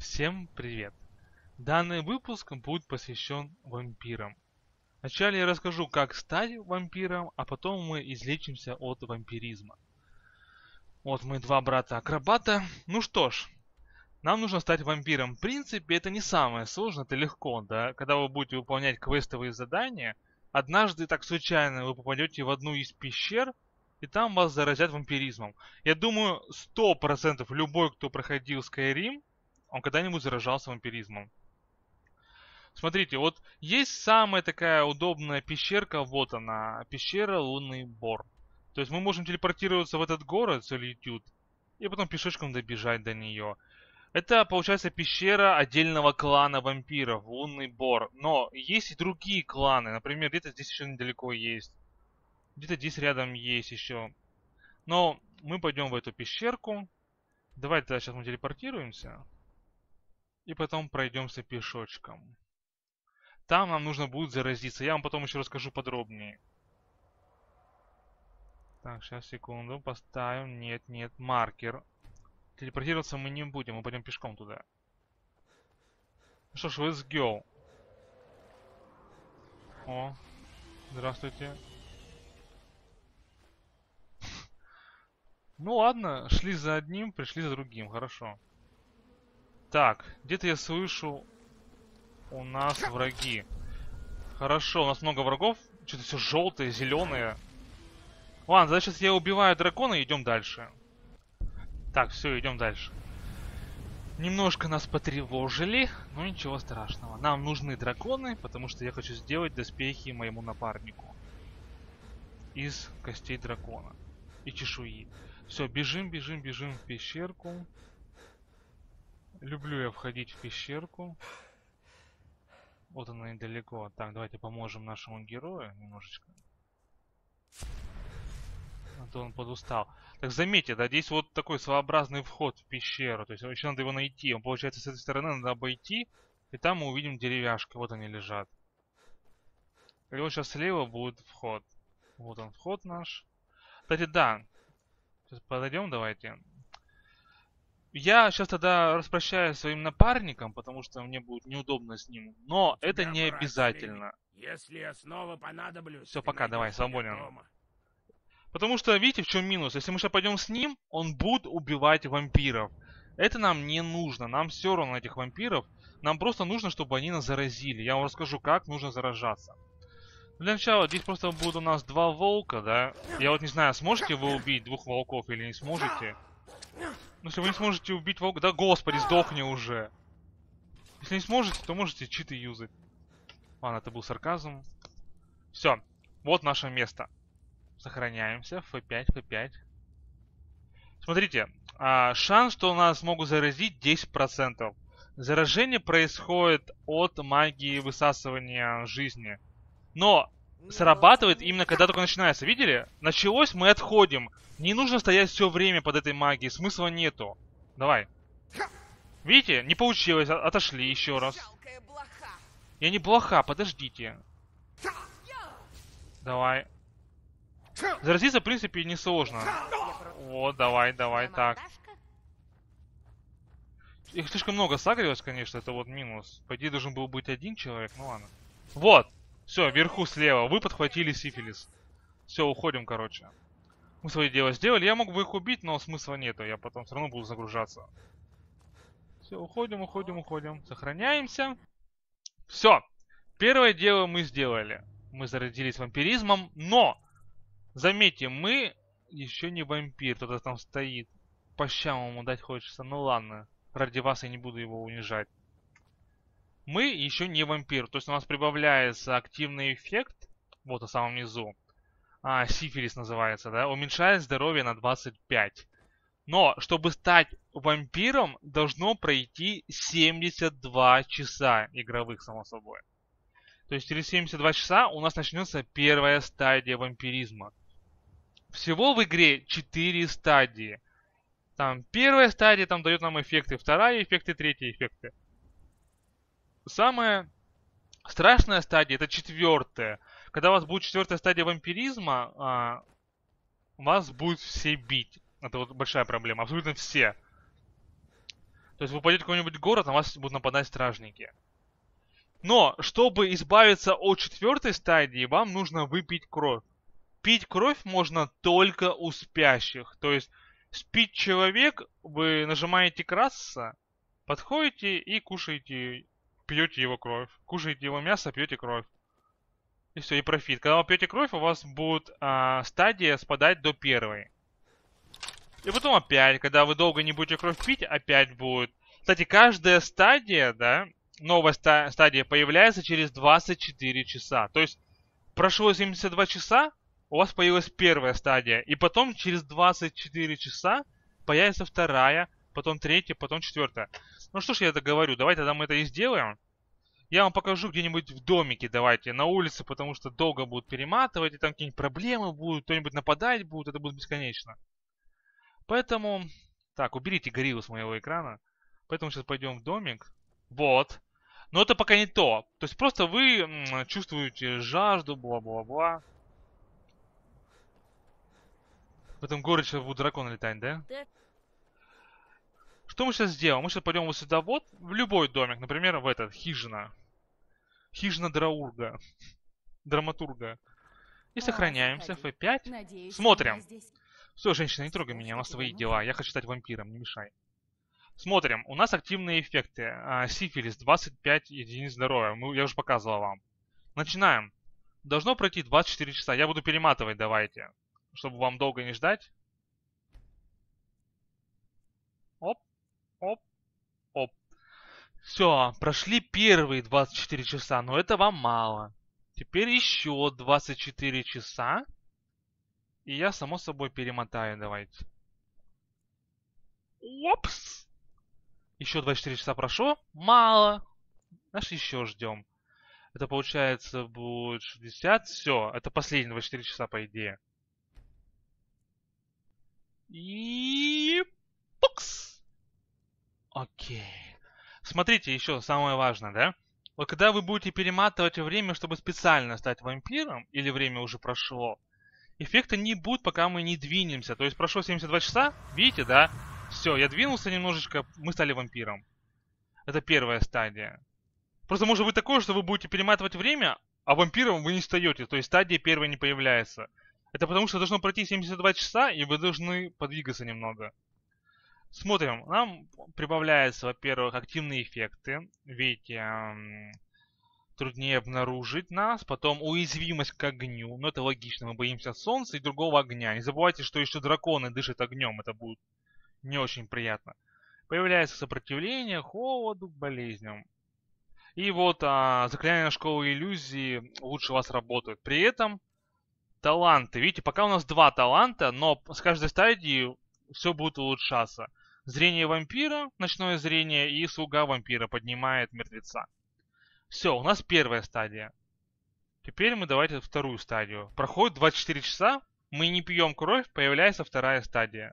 Всем привет! Данный выпуск будет посвящен вампирам. Вначале я расскажу, как стать вампиром, а потом мы излечимся от вампиризма. Вот мы два брата-акробата. Ну что ж, нам нужно стать вампиром. В принципе, это не самое сложное, это легко, да? Когда вы будете выполнять квестовые задания, однажды так случайно вы попадете в одну из пещер, и там вас заразят вампиризмом. Я думаю, 100% любой, кто проходил Skyrim, он когда-нибудь заражался вампиризмом. Смотрите, вот есть самая такая удобная пещерка, вот она, пещера Лунный Бор. То есть мы можем телепортироваться в этот город, Солитюд, и потом пешочком добежать до нее. Это, получается, пещера отдельного клана вампиров, Лунный Бор. Но есть и другие кланы, например, где-то здесь еще недалеко есть. Где-то здесь рядом есть еще. Но мы пойдем в эту пещерку. Давайте тогда сейчас мы телепортируемся. И потом пройдемся пешочком. Там нам нужно будет заразиться. Я вам потом еще расскажу подробнее. Так, сейчас, секунду. Поставим. Нет, маркер. Телепортироваться мы не будем. Мы пойдем пешком туда. Ну что ж, let's go. О, здравствуйте. Ну ладно, шли за одним, пришли за другим. Хорошо. Так, где-то я слышу... У нас враги. Хорошо, у нас много врагов. Что-то все желтое, зеленое. Ладно, значит, сейчас я убиваю дракона и идем дальше. Так, все, идем дальше. Немножко нас потревожили, но ничего страшного. Нам нужны драконы, потому что я хочу сделать доспехи моему напарнику. Из костей дракона. И чешуи. Все, бежим в пещерку. Люблю я входить в пещерку. Вот она недалеко. Так, давайте поможем нашему герою немножечко. А то он подустал. Так, заметьте, да, здесь вот такой своеобразный вход в пещеру. То есть еще надо его найти. Он, получается, с этой стороны надо обойти. И там мы увидим деревяшки. Вот они лежат. И вот сейчас слева будет вход. Вот он, вход наш. Кстати, да. Сейчас подойдем, давайте. Я сейчас тогда распрощаюсь с своим напарником, потому что мне будет неудобно с ним. Но это не обязательно. Если я снова понадоблюсь, Все, ты пока, давай, найдешь меня свободен. дома. Потому что, видите, в чем минус? Если мы сейчас пойдем с ним, он будет убивать вампиров. Это нам не нужно, нам все равно на этих вампиров. Нам просто нужно, чтобы они нас заразили. Я вам расскажу, как нужно заражаться. Для начала, здесь просто будут у нас два волка, да? Я вот не знаю, сможете вы убить двух волков или не сможете? Ну, если вы не сможете убить волка... Да, господи, сдохни уже. Если не сможете, то можете читы юзать. Ладно, это был сарказм. Все, вот наше место. Сохраняемся. F5, F5. Смотрите, шанс, что нас могут заразить 10%. Заражение происходит от магии высасывания жизни. Но срабатывает именно когда только начинается. Видели? Началось, мы отходим. Не нужно стоять все время под этой магией. Смысла нету. Давай. Видите? Не получилось. Отошли еще раз. Я не блоха, подождите. Давай. Заразиться, в принципе, несложно. Вот, давай, так. Их слишком много сагрилось, конечно, это вот минус. По идее, должен был быть один человек, ну ладно. Вот. Все, вверху слева. Вы подхватили сифилис. Все, уходим, короче. Мы свое дело сделали. Я мог бы их убить, но смысла нету. Я потом все равно буду загружаться. Все, уходим. Сохраняемся. Все. Первое дело мы сделали. Мы заразились вампиризмом, но... Заметьте, мы еще не вампир. Кто-то там стоит. По щам ему дать хочется. Ну ладно. Ради вас я не буду его унижать. Мы еще не вампир. То есть у нас прибавляется активный эффект. Вот на самом низу. Сифилис называется, да? Уменьшает здоровье на 25. Но, чтобы стать вампиром, должно пройти 72 часа игровых, само собой. То есть через 72 часа у нас начнется первая стадия вампиризма. Всего в игре 4 стадии. Там первая стадия там дает нам эффекты, вторая эффекты, третья эффекты. Самая страшная стадия это 4-я. Когда у вас будет 4-я стадия вампиризма, вас будут все бить. Это вот большая проблема. Абсолютно все. То есть вы пойдете в какой-нибудь город, на вас будут нападать стражники. Но, чтобы избавиться от 4-й стадии, вам нужно выпить кровь. Пить кровь можно только у спящих. То есть, спит человек, вы нажимаете красться, подходите и кушаете, пьете его кровь. Кушаете его мясо, пьете кровь. И все, и профит. Когда вы пьете кровь, у вас будет стадия спадать до 1-й. И потом опять, когда вы долго не будете кровь пить, опять будет. Кстати, каждая стадия, да, новая стадия появляется через 24 часа. То есть прошло 72 часа, у вас появилась 1-я стадия. И потом через 24 часа появится 2-я, потом 3-я, потом 4-я. Ну что ж я это говорю, давайте тогда мы это и сделаем. Я вам покажу где-нибудь в домике, давайте, на улице, потому что долго будут перематывать, и там какие-нибудь проблемы будут, кто-нибудь нападать будет, это будет бесконечно. Поэтому, так, уберите гориллу с моего экрана. Поэтому сейчас пойдем в домик. Вот. Но это пока не то. То есть просто вы чувствуете жажду, бла-бла-бла. В этом городе сейчас будут драконы летать, да? Что мы сейчас сделаем? Мы сейчас пойдем вот сюда вот, в любой домик. Например, в этот, хижина. Хижина Драурга. Драматурга. И сохраняемся. F5. Надеюсь, Смотрим. меня здесь- Все, женщина, не трогай меня, у нас свои дела. Я хочу стать вампиром, не мешай. Смотрим, у нас активные эффекты. Сифилис, 25 единиц здоровья. Я уже показывал вам. Начинаем. Должно пройти 24 часа. Я буду перематывать, давайте. Чтобы вам долго не ждать. Оп, оп, оп. Все, прошли первые 24 часа, но это вам мало. Теперь еще 24 часа. И я, само собой, перемотаю, давайте. Опс! Еще 24 часа прошло. Мало. Значит, еще ждем. Это получается будет 60. Все, это последние 24 часа, по идее. И... Пукс! Окей. Смотрите, еще самое важное, да? Вот когда вы будете перематывать время, чтобы специально стать вампиром, или время уже прошло, эффекта не будет, пока мы не двинемся. То есть прошло 72 часа, видите, да? Все, я двинулся немножечко, мы стали вампиром. Это 1-я стадия. Просто может быть такое, что вы будете перематывать время, а вампиром вы не стаете. То есть стадия 1-я не появляется. Это потому что должно пройти 72 часа, и вы должны подвигаться немного. Смотрим. Нам прибавляются, во-первых, активные эффекты. Видите, труднее обнаружить нас. Потом уязвимость к огню. Но это логично, мы боимся солнца и другого огня. Не забывайте, что еще драконы дышат огнем. Это будет не очень приятно. Появляется сопротивление холоду, болезням. И вот заклинания школы иллюзии лучше у вас работают. При этом таланты. Видите, пока у нас 2 таланта, но с каждой стадии все будет улучшаться. Зрение вампира, ночное зрение, и слуга вампира поднимает мертвеца. Все, у нас 1-я стадия. Теперь мы давайте 2-ю стадию. Проходит 24 часа, мы не пьем кровь, появляется 2-я стадия.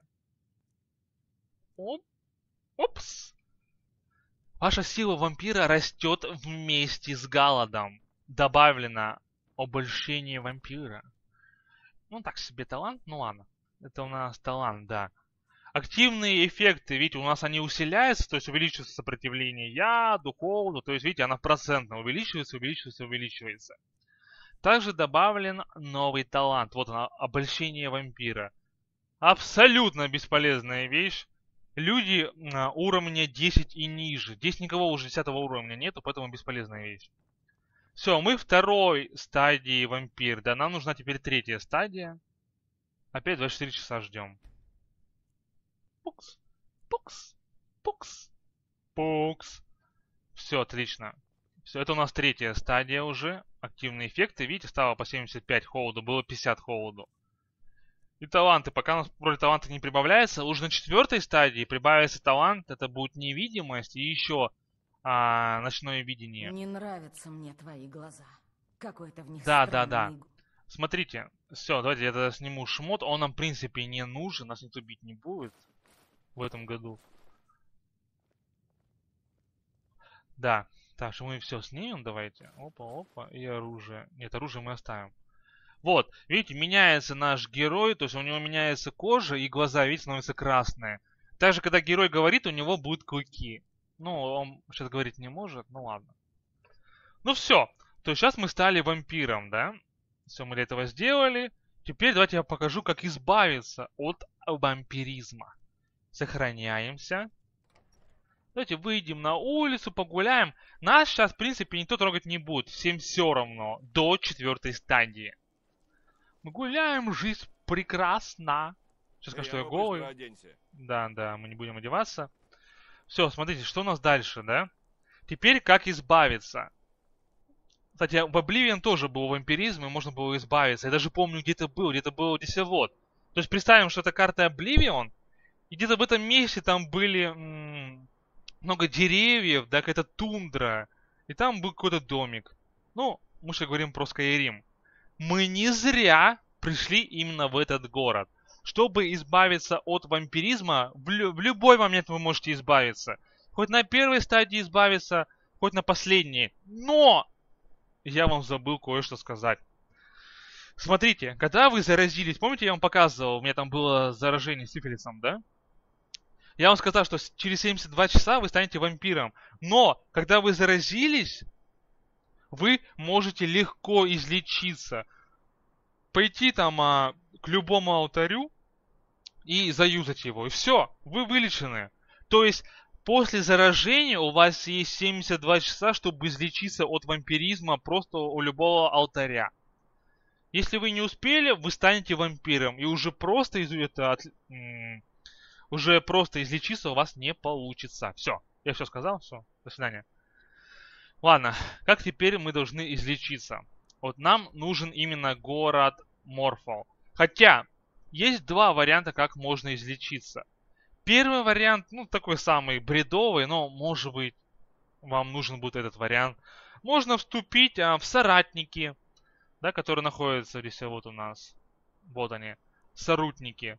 Оп. Опс. Ваша сила вампира растет вместе с голодом. Добавлено обольщение вампира. Ну, так себе талант, ну ладно. Это у нас талант, да. Активные эффекты, видите, у нас они усиляются, то есть увеличивается сопротивление яду, холоду, то есть, видите, она процентно увеличивается, увеличивается, увеличивается. Также добавлен новый талант, вот она, обольщение вампира. Абсолютно бесполезная вещь. Люди уровня 10 и ниже. Здесь никого уже 10 уровня нету, поэтому бесполезная вещь. Все, мы 2-й стадии вампир, да, нам нужна теперь 3-я стадия. Опять 24 часа ждем. Пукс, пукс, пукс, пукс. Все, отлично. Все, это у нас 3-я стадия уже. Активные эффекты. Видите, стало по 75 холоду, было 50 холоду. И таланты. Пока у нас вроде таланты не прибавляется, уже на 4-й стадии прибавится талант. Это будет невидимость и еще ночное видение. Не нравятся мне твои глаза. Какой-то в них Да. странный гу- Смотрите. Все, давайте я тогда сниму шмот. Он нам, в принципе, не нужен. Нас никто бить не будет в этом году. Да. Так, что мы все снимем, давайте. Опа. И оружие. Нет, оружие мы оставим. Вот, видите, меняется наш герой, то есть у него меняется кожа и глаза, видите, становятся красные. также, когда герой говорит, у него будут клыки. Ну, он сейчас говорить не может, ну ладно. Ну все, то есть сейчас мы стали вампиром, да? Все, мы для этого сделали. Теперь давайте я покажу, как избавиться от вампиризма. Сохраняемся. Давайте выйдем на улицу, погуляем. Нас сейчас, в принципе, никто трогать не будет. Всем все равно. До 4-й стадии. Мы гуляем, жизнь прекрасна. Сейчас скажу, что я голый. Да, мы не будем одеваться. Все, смотрите, что у нас дальше, да? Теперь как избавиться. Кстати, в Oblivion тоже был вампиризм, и можно было избавиться. Я даже помню, где-то было здесь вот. То есть представим, что это карта Oblivion, и где-то в этом месте там были много деревьев, да, какая-то тундра, и там был какой-то домик. Ну, мы же говорим про Skyrim. Мы не зря пришли именно в этот город. Чтобы избавиться от вампиризма, в любой момент вы можете избавиться. Хоть на первой стадии избавиться, хоть на последней. Но! Я вам забыл кое-что сказать. Смотрите, когда вы заразились, помните, я вам показывал, у меня там было заражение сифилисом, да? Я вам сказал, что через 72 часа вы станете вампиром. Но, когда вы заразились, вы можете легко излечиться. Пойти там к любому алтарю и заюзать его. И все, вы вылечены. То есть, после заражения у вас есть 72 часа, чтобы излечиться от вампиризма просто у любого алтаря. Если вы не успели, вы станете вампиром. И уже просто излечиться у вас не получится. Все, я все сказал, все, до свидания. Ладно, как теперь мы должны излечиться? Вот нам нужен именно город Морфол. Хотя, есть два варианта, как можно излечиться. Первый вариант, ну, такой самый бредовый, но, может быть, вам нужен будет этот вариант. Можно вступить в соратники, да, которые находятся здесь вот у нас. Вот они, сотрудники.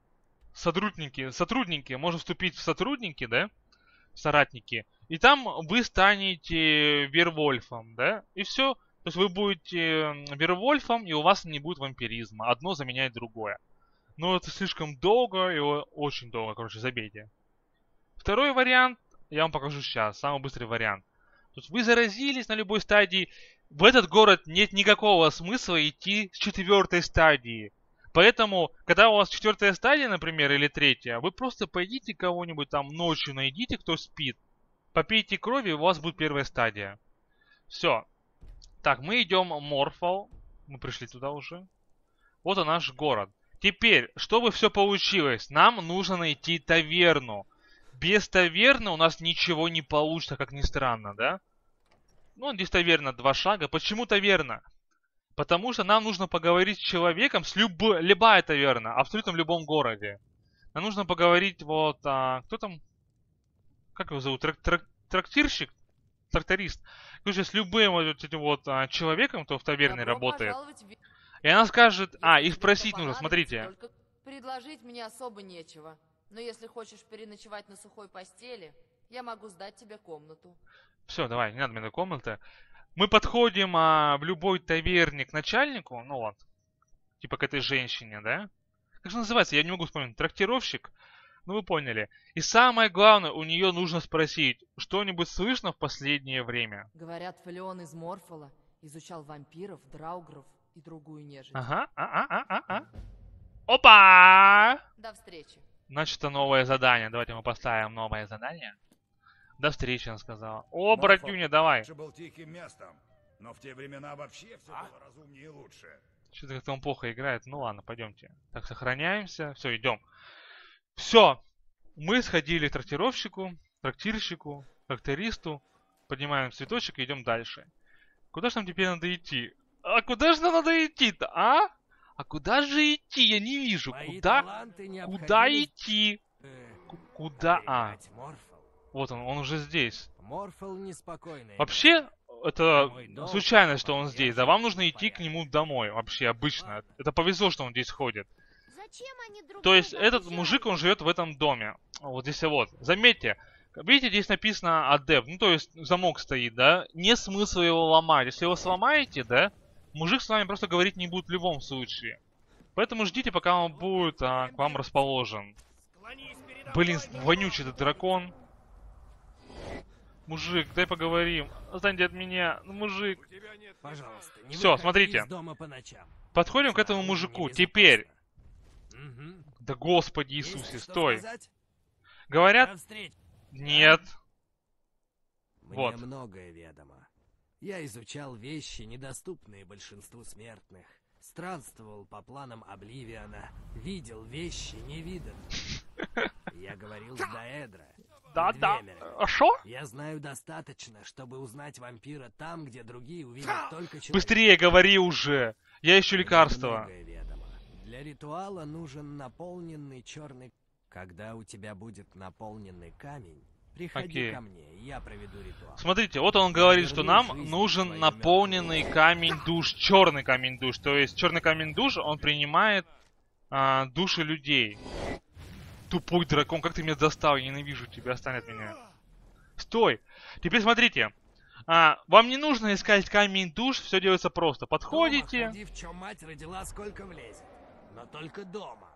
Сотрудники. Можно вступить в сотрудники, да, соратники. И там вы станете Вервольфом, да, и все. То есть вы будете Вервольфом, и у вас не будет вампиризма. Одно заменяет другое. Но это слишком долго, и очень долго, короче, забейте. Второй вариант я вам покажу сейчас, самый быстрый вариант. То есть вы заразились на любой стадии. В этот город нет никакого смысла идти с 4-й стадии. Поэтому, когда у вас 4-я стадия, например, или 3-я, вы просто пойдите кого-нибудь там ночью найдите, кто спит. Попейте крови, и у вас будет 1-я стадия. Все. Так, мы идем в Морфол. Мы пришли туда уже. Вот он наш город. Теперь, чтобы все получилось, нам нужно найти таверну. Без таверны у нас ничего не получится, как ни странно, да? Ну, здесь таверна 2 шага. Почему таверна? Потому что нам нужно поговорить с человеком, любая таверна, абсолютно в любом городе. Нам нужно поговорить вот, кто там, как его зовут, трактирщик? Тракторист. Короче, с любым вот этим вот человеком, кто в таверне работает. И она скажет, их спросить нужно, смотрите. Предложить мне особо нечего. Но если хочешь переночевать на сухой постели, я могу сдать тебе комнату. Все, давай, не надо мне комнаты. Мы подходим в любой таверне к начальнику, ну вот, типа к этой женщине, да? Как же называется, я не могу вспомнить, трактировщик? Ну вы поняли. И самое главное, у нее нужно спросить, что-нибудь слышно в последнее время? Говорят, Фалеон из Морфола изучал вампиров, драугров и другую нежить. Ага, Опа! До встречи. Значит, это новое задание. Давайте мы поставим новое задание. До встречи, она сказала. О, братюня, давай. Был тихим местом, но в те времена вообще все было разумнее и лучше. Что-то как-то он плохо играет. Ну ладно, пойдемте. Так, сохраняемся. Все, идем. Все. Мы сходили к трактирщику, трактористу. Поднимаем цветочек и идем дальше. Куда же нам теперь надо идти? А куда же нам надо идти-то, а? А куда же идти? Я не вижу. Куда идти? Куда? Вот он уже здесь. Вообще, это случайно, что он здесь. Да, вам нужно идти к нему домой. Вообще, обычно. Это повезло, что он здесь ходит. То есть, этот мужик, он живет в этом доме. Вот здесь вот. Заметьте. Видите, здесь написано адепт. Ну, то есть, замок стоит, да? Не смысл его ломать. Если его сломаете, да? Мужик с вами просто говорить не будет в любом случае. Поэтому ждите, пока он будет к вам расположен. Блин, вонючий этот дракон. Мужик, дай поговорим. Отстаньте от меня, ну, мужик. Пожалуйста, не Всё, выходи смотрите. из дома по ночам. Подходим к этому мужику. Теперь. Да господи Иисусе, стой. Говорят, До встречи. нет. Мне Вот. многое ведомо. Я изучал вещи, недоступные большинству смертных. Странствовал по планам Обливиона. Видел вещи невиданные. Я говорил с Даэдра. Да-да. Двемером. А шо? Я знаю достаточно, чтобы узнать вампира там, где другие увидят только человека. Быстрее говори уже. Я ищу Мне лекарства. многое ведомо. Для ритуала нужен наполненный черный... Когда у тебя будет наполненный камень, приходи Окей. ко мне, и я проведу ритуал. Смотрите, вот он говорит, что нам Верни жизнь нужен твою наполненный мертвую. камень душ, черный камень душ. То есть черный камень душ, он принимает души людей. Тупой дракон, как ты меня достал, я ненавижу тебя, отстань от меня. Стой! Теперь смотрите. Вам не нужно искать камень душ, все делается просто. Подходите. Дома ходи, в чем мать родила, сколько влезет. Но только дома.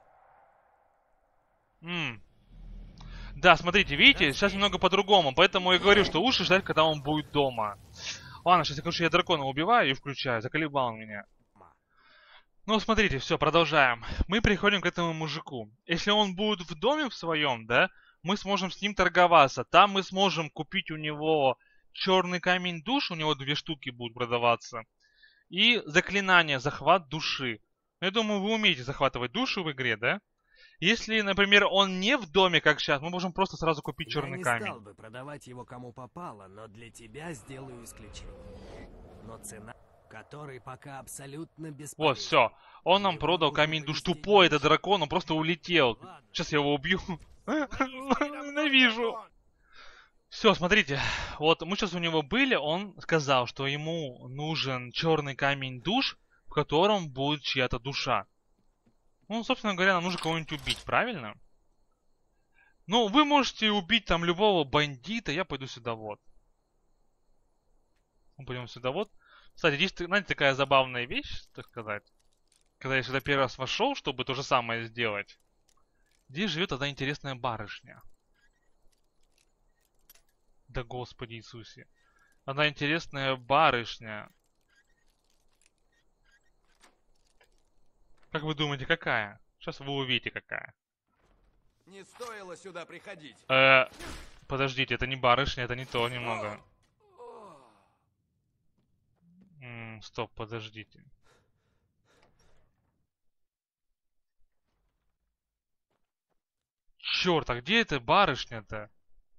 Да, смотрите, видите, сейчас немного по-другому, поэтому я говорю, что лучше ждать, когда он будет дома. Ладно, сейчас, короче, я дракона убиваю и включаю, заколебал он меня. Ну, смотрите, все, продолжаем. Мы приходим к этому мужику. Если он будет в доме в своем, да, мы сможем с ним торговаться. Там мы сможем купить у него черный камень душ, у него 2 штуки будут продаваться. И заклинание, захват души. Я думаю, вы умеете захватывать душу в игре, да? Если, например, он не в доме, как сейчас, мы можем просто сразу купить черный Я не камень. стал бы продавать его кому попало, но для тебя сделаю исключение. Но цена, которой пока абсолютно бесполезна. Вот, все. Он нам Его продал нужно камень душ. повезти Тупой ниже. этот дракон, он просто улетел. Ладно. Сейчас я его убью. Ненавижу. Все, смотрите. Вот мы сейчас у него были, он сказал, что ему нужен черный камень душ, в котором будет чья-то душа. Ну, собственно говоря, нам нужно кого-нибудь убить, правильно? Ну, вы можете убить там любого бандита, я пойду сюда вот. Мы пойдем сюда вот. Кстати, здесь, знаете, такая забавная вещь, так сказать. Когда я сюда первый раз вошел, чтобы то же самое сделать. Здесь живет одна интересная барышня. Да господи Иисусе. Одна интересная барышня. Как вы думаете, какая? Сейчас вы увидите, какая. Не стоило сюда приходить. Подождите, это не барышня, это не то немного. Стоп, подождите. Черт, а где эта барышня-то?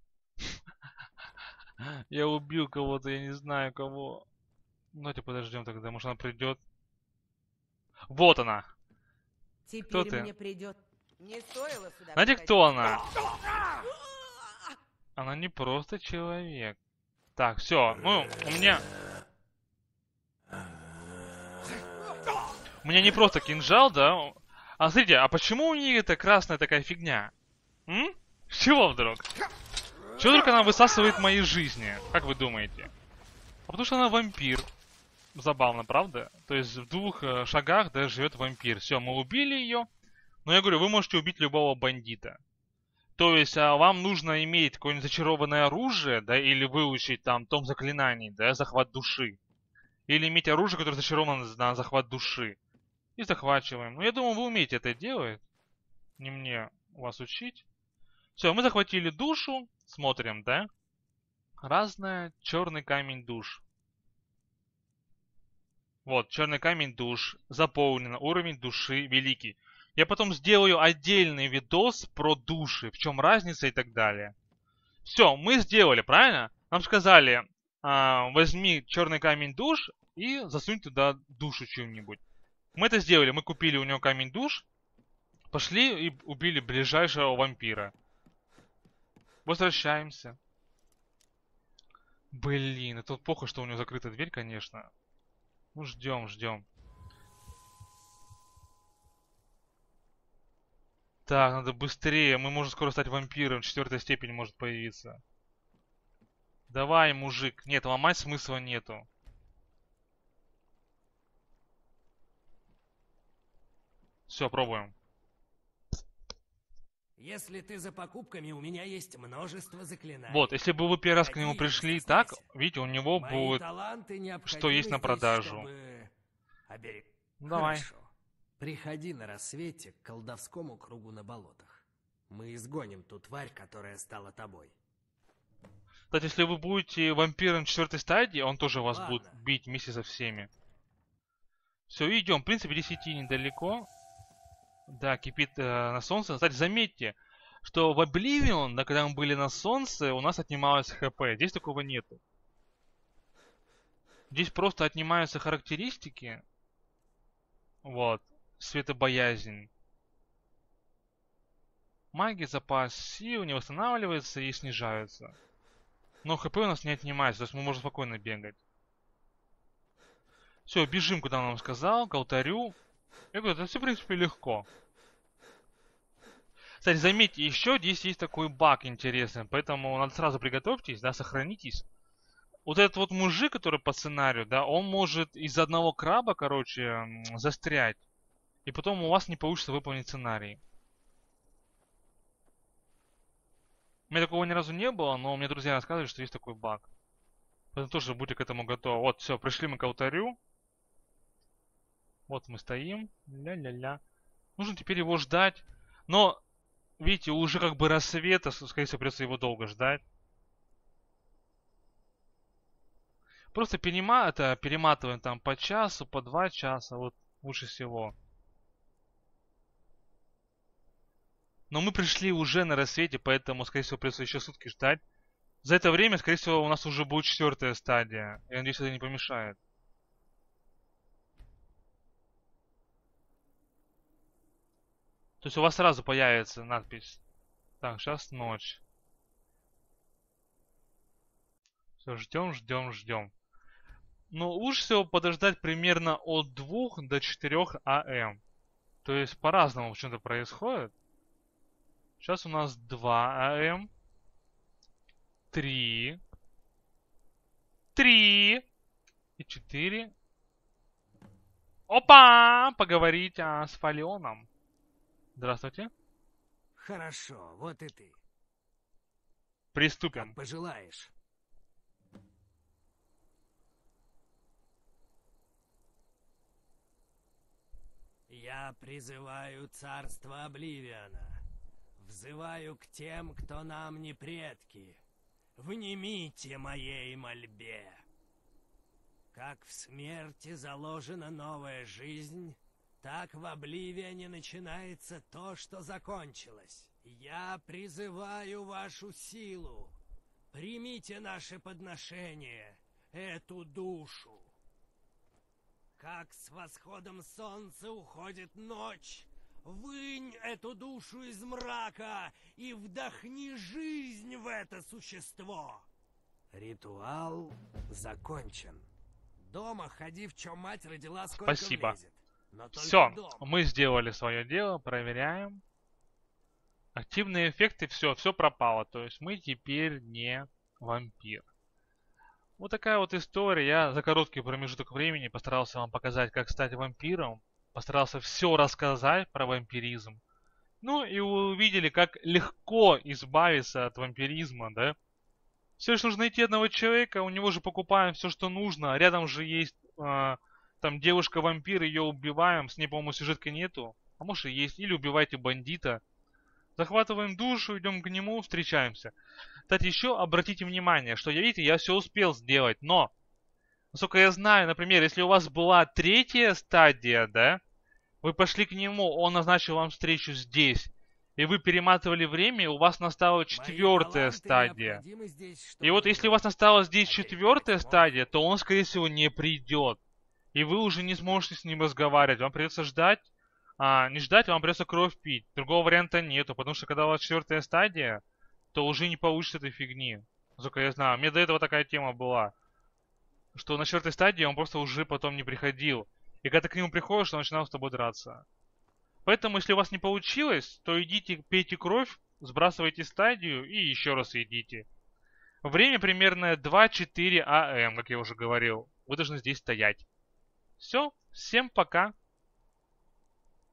Я убил кого-то, я не знаю кого. Давайте подождем тогда, может она придет. Вот она. Кто Теперь ты? мне придет. Не стоило сюда Знаете, приходить. кто она? Она не просто человек. Так, все. Ну, у меня... У меня не просто кинжал, да? А смотрите, а почему у нее это красная такая фигня? С чего вдруг? Чего только она высасывает мои жизни? Как вы думаете? А потому что она вампир. Забавно, правда? То есть в 2 шагах, да, живет вампир. Все, мы убили ее. Но я говорю, вы можете убить любого бандита. То есть вам нужно иметь какое-нибудь зачарованное оружие, да, или выучить там том заклинаний, да, захват души. Или иметь оружие, которое зачаровано на захват души. И захвачиваем. Ну, я думаю, вы умеете это делать. Не мне вас учить. Все, мы захватили душу. Смотрим, да? Разное. Черный камень душ. Вот, черный камень душ. Заполнено. Уровень души великий. Я потом сделаю отдельный видос про души. В чем разница и так далее. Все, мы сделали, правильно? Нам сказали, возьми черный камень душ и засунь туда душу чью-нибудь. Мы это сделали. Мы купили у него камень душ. Пошли и убили ближайшего вампира. Возвращаемся. Блин, это вот плохо, что у него закрыта дверь, конечно. Ну, ждем, ждем. Так, надо быстрее. Мы можем скоро стать вампиром. 4-я степень может появиться. Давай, мужик. Нет, ломать смысла нету. Все, пробуем. Если ты за покупками, у меня есть множество заклинаний. Вот, если бы вы первый раз к нему Ходи, не пришли так, стесняйся. видите, у него Мои будет... таланты необходимы что есть на здесь, продажу. чтобы Давай. Хорошо. Приходи на рассвете к колдовскому кругу на болотах. Мы изгоним ту тварь, которая стала тобой. Кстати, если вы будете вампиром 4 стадии, он тоже вас Ладно. будет бить вместе со всеми. Все, идем. В принципе, 10 недалеко. Да, кипит на солнце. Кстати, заметьте, что в Oblivion, да, когда мы были на солнце, у нас отнималось хп. Здесь такого нету. Здесь просто отнимаются характеристики. Вот. Светобоязнь. Магия, запас сил не восстанавливается и снижается. Но хп у нас не отнимается, то есть мы можем спокойно бегать. Все, бежим, куда он нам сказал, к алтарю. Я говорю, это все, в принципе, легко. Кстати, заметьте, еще здесь есть такой баг интересный, поэтому надо сразу приготовьтесь, да, сохранитесь. Вот этот вот мужик, который по сценарию, да, он может из одного краба, короче, застрять. И потом у вас не получится выполнить сценарий. У меня такого ни разу не было, но мне друзья рассказывали, что есть такой баг. Поэтому тоже будьте к этому готовы. Вот, все, пришли мы к алтарю. Вот мы стоим. Ля-ля-ля. Нужно теперь его ждать. Но, видите, уже как бы рассвета, скорее всего, придется его долго ждать. Просто перематываем там по часу, по 2 часа. Вот лучше всего. Но мы пришли уже на рассвете, поэтому, скорее всего, придется еще сутки ждать. За это время, скорее всего, у нас уже будет 4-я стадия. Я надеюсь, это не помешает. То есть у вас сразу появится надпись. Так, сейчас ночь. Все, ждем, ждем, ждем. Но лучше всего подождать примерно от 2 до 4 АМ. То есть по-разному что-то происходит. Сейчас у нас 2 АМ. 3. 3. И 4. Опа! Поговорить с Фалионом. Здравствуйте. Хорошо, вот и ты. Приступим. Как пожелаешь. Я призываю царство Обливиона. Взываю к тем, кто нам не предки. Внимите моей мольбе. Как в смерти заложена новая жизнь, так в Обливионе начинается то, что закончилось. Я призываю вашу силу. Примите наше подношение, эту душу. Как с восходом солнца уходит ночь, вынь эту душу из мрака и вдохни жизнь в это существо. Ритуал закончен. Дома ходи, в чем мать родила, сколько Спасибо. влезет. Но только Все, дома. мы сделали свое дело, проверяем. Активные эффекты, все пропало. То есть мы теперь не вампир. Вот такая вот история. Я за короткий промежуток времени постарался вам показать, как стать вампиром. Постарался все рассказать про вампиризм. Ну и вы увидели, как легко избавиться от вампиризма, да? Все лишь нужно найти одного человека, у него же покупаем все, что нужно. Рядом же есть там девушка-вампир, ее убиваем. С ней, по-моему, сюжетки нету. А может и есть. Или убивайте бандита. Захватываем душу, идем к нему, встречаемся. Кстати, еще обратите внимание, что видите, я все успел сделать, но, насколько я знаю, например, если у вас была 3-я стадия, да, вы пошли к нему, он назначил вам встречу здесь, и вы перематывали время, и у вас настала 4-я стадия. И вот если у вас настала здесь 4-я стадия, то он, скорее всего, не придет. И вы уже не сможете с ним разговаривать, вам придется ждать. Не ждать, вам придется кровь пить. Другого варианта нету, потому что когда у вас 4-я стадия, то уже не получится этой фигни. Насколько я знаю. У меня до этого такая тема была. Что на 4-й стадии он просто уже потом не приходил. И когда ты к нему приходишь, он начинал с тобой драться. Поэтому, если у вас не получилось, то идите, пейте кровь, сбрасывайте стадию и еще раз идите. Время примерно 2-4 АМ, как я уже говорил. Вы должны здесь стоять. Все, всем пока.